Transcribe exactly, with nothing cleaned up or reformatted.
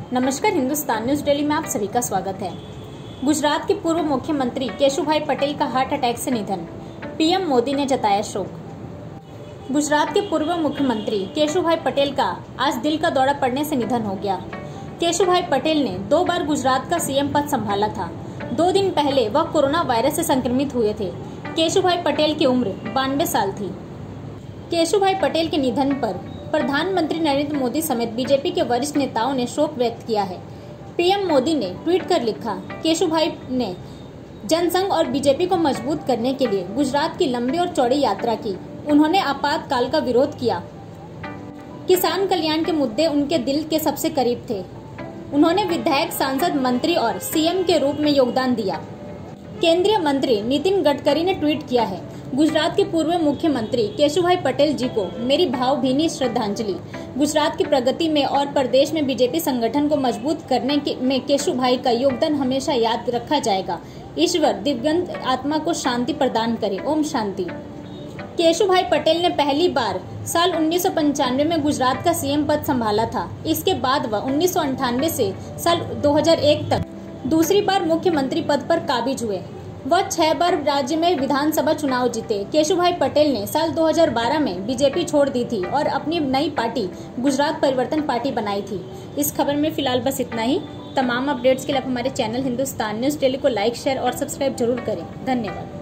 नमस्कार, Hindustan news daily में आप सभी का स्वागत है। गुजरात के पूर्व मुख्यमंत्री केशुभाई पटेल का हार्ट अटैक से निधन, पीएम मोदी ने जताया शोक। गुजरात के पूर्व मुख्यमंत्री केशुभाई पटेल का आज दिल का दौरा पड़ने से निधन हो गया। केशुभाई पटेल ने दो बार गुजरात का सीएम पद संभाला था। दो दिन पहले वह कोरोना वायरस से संक्रमित हुए थे। केशुभाई पटेल की उम्र बानवे साल थी। केशुभाई पटेल के निधन पर प्रधानमंत्री नरेंद्र मोदी समेत बीजेपी के वरिष्ठ नेताओं ने शोक व्यक्त किया है। पीएम मोदी ने ट्वीट कर लिखा, केशुभाई ने जनसंघ और बीजेपी को मजबूत करने के लिए गुजरात की लंबी और चौड़ी यात्रा की। उन्होंने आपातकाल का विरोध किया। किसान कल्याण के मुद्दे उनके दिल के सबसे करीब थे। उन्होंने विधायक, सांसद, मंत्री और सीएम के रूप में योगदान दिया। केंद्रीय मंत्री नितिन गडकरी ने ट्वीट किया है, गुजरात के पूर्व मुख्यमंत्री केशुभाई पटेल जी को मेरी भावभीनी श्रद्धांजलि। गुजरात की प्रगति में और प्रदेश में बीजेपी संगठन को मजबूत करने के में केशुभाई का योगदान हमेशा याद रखा जाएगा। ईश्वर दिव्यंत आत्मा को शांति प्रदान करे। ओम शांति। केशुभाई पटेल ने पहली बार साल उन्नीस सौ पंचानवे में गुजरात का सीएम पद संभाला था। इसके बाद वह उन्नीस सौ अंठानवे से साल दो हज़ार एक तक दूसरी बार मुख्यमंत्री पद पर काबिज हुए। वह छह बार राज्य में विधानसभा चुनाव जीते। केशुभाई पटेल ने साल दो हज़ार बारह में बीजेपी छोड़ दी थी और अपनी नई पार्टी गुजरात परिवर्तन पार्टी बनाई थी। इस खबर में फिलहाल बस इतना ही। तमाम अपडेट्स के लिए आप हमारे चैनल हिंदुस्तान न्यूज डेली को लाइक, शेयर और सब्सक्राइब जरूर करें। धन्यवाद।